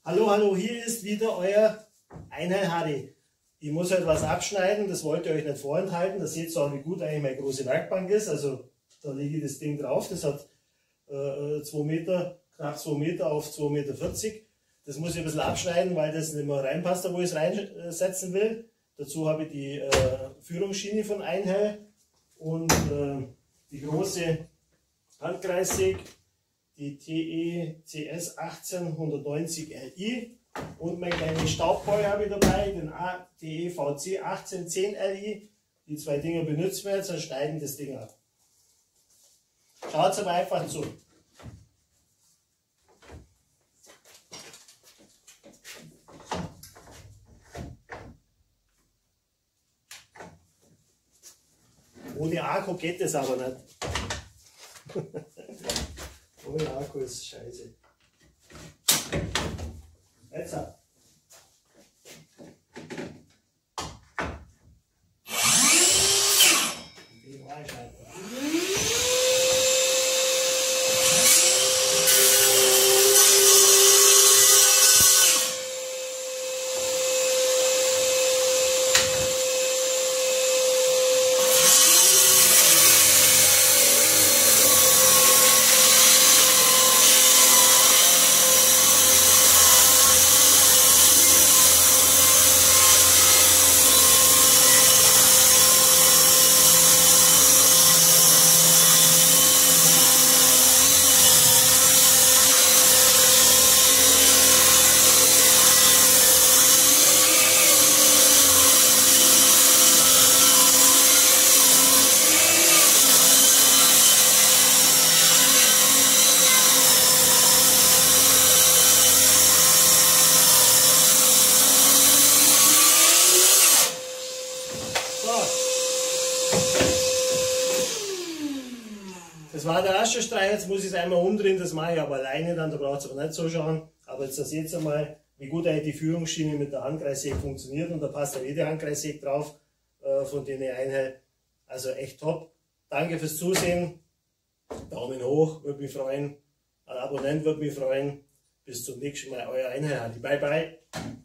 Hallo, hallo, hier ist wieder euer Einheil Harry. Ich muss halt was abschneiden, das wollt ihr euch nicht vorenthalten. Da seht ihr auch, wie gut eigentlich meine große Werkbank ist. Also da lege ich das Ding drauf, das hat 2 Meter, knapp 2 Meter auf 2,40 Meter. Das muss ich ein bisschen abschneiden, weil das nicht mehr reinpasst, da wo ich es reinsetzen will. Dazu habe ich die Führungsschiene von Einheil und die große Handkreissäge, die TE CS 18190 Li und mein kleines Staubbeu habe ich dabei, den TE VC 1810 Li. Die zwei Dinger benutzen wir jetzt und schneiden das Ding ab. Schaut aber einfach zu. Ohne Akku geht das aber nicht. Ohne Akku ist scheiße. Jetzt ab. Das war der erste Streich, jetzt muss ich es einmal umdrehen, das mache ich aber alleine dann, da braucht es aber nicht so schauen. Aber jetzt seht ihr mal, wie gut eigentlich die Führungsschiene mit der Handkreissäge funktioniert und da passt ja jede Handkreissäge drauf von den Einheil. Also echt top. Danke fürs Zusehen, Daumen hoch, würde mich freuen, ein Abonnent würde mich freuen. Bis zum nächsten Mal, euer Einheil. Bye bye.